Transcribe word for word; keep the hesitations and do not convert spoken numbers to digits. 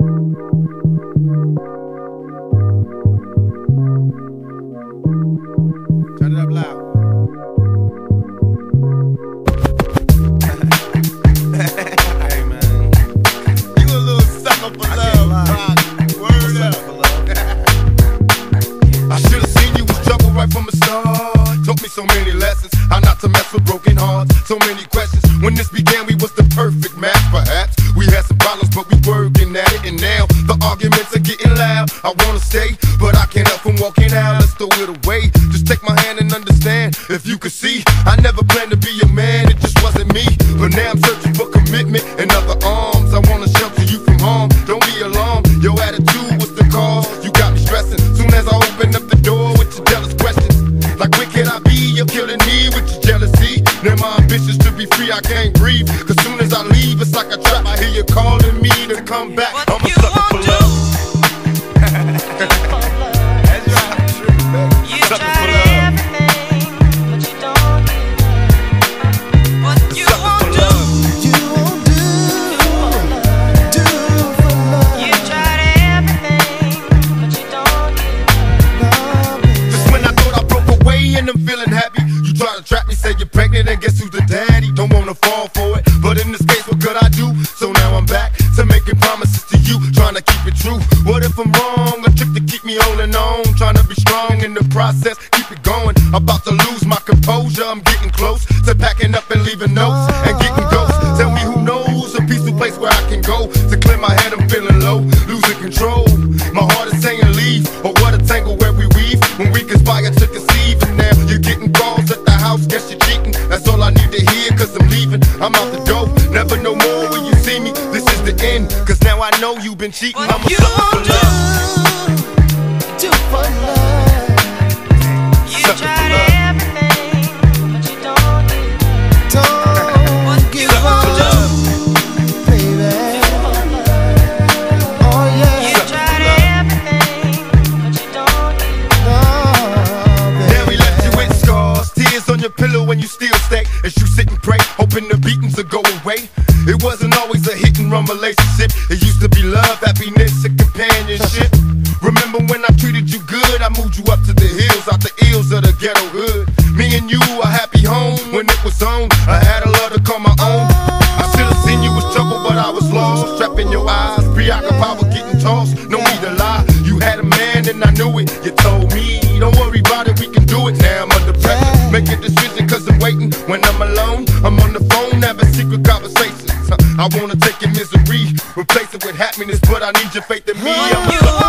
Turn it up loud. Hey man, you a little sucker for love, Rock. Word up. I should've seen you was trouble right from the start. Taught me so many lessons, how not to mess with broken hearts. So many questions. When this began, we was the perfect match. Perhaps we had some problems, but we working at it. And now the arguments are getting loud. I wanna stay, but I can't help from walking out. Let's throw it away. Just take my hand and understand. If you could see, I never planned to be a man. It just wasn't me. But now I'm searching for commitment and other arms. I wanna shelter you from harm. Don't be alarmed. Your attitude was the cause. You got me stressing. Soon as I open up the door with your jealous questions, like where can I be? You're killing me with your jealousy. Now my ambitions to be free, I can't breathe. Cause soon as I leave, it's like a trap. I hear you calling me to come back. What I'm a you sucker won't for do. love. That's right. You Sucker tried for love. everything, but you don't get what you Sucker won't for do. love. You won't do, do for love. You tried everything, but you don't get Love, baby. Just when I thought I broke away and I'm feeling happy, you try to trap me, say you're pregnant, and guess who's the daddy? Don't wanna fall for it, but in this case, what could I do? So now I'm back to making promises to you, trying to keep it true. What if I'm wrong? A trick to keep me holding on, trying to be strong in the process, keep it going. About to lose my composure, I'm getting close to packing up and leaving notes and getting ghosts. Tell me who knows a peaceful place where I can go to clear my head. I'm feeling low, losing control. My heart is saying leave, or what a tangle where we weave when we conspire to conceive. And now you're getting calls at the house, guess you're cheating. That's all I need to hear, cause I'm leaving. I'm out the door, never no more when you see me. This is the end, cause now I know you've been cheating. What I'm a you sucker for won't do. love. Do for love. You Sucker for tried love. everything, but you don't get Don't what you give Sucker for won't do. love. baby. Oh yeah. You tried everything, but you don't get Love, baby. Now we left you with scars, tears on your pillow when you still stay. As you sit and pray, hoping the beatings will go away. It wasn't always a hit and run relationship. It used to be love, happiness, and companionship. Remember when I treated you good? I moved you up to the hills, out the ills of the ghetto hood. Me and you, a happy home when it was on. I had a love to call my own. I should've seen you was trouble, but I was lost. Trapped in your eyes, preoccupied with getting tossed. No need to lie, you had a man and I knew it. You told me, don't worry about it, we can do it. Now I'm under pressure, make a decision cause I'm waiting. When I'm alone, I'm on the phone, having secret conversations. I wanna take your misery, replace it with happiness, but I need your faith in me. I'm a sucker